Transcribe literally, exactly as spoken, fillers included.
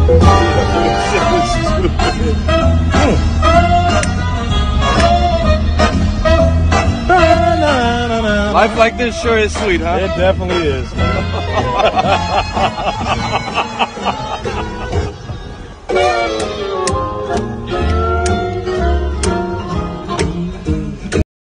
Life like this sure is sweet, huh? It definitely is.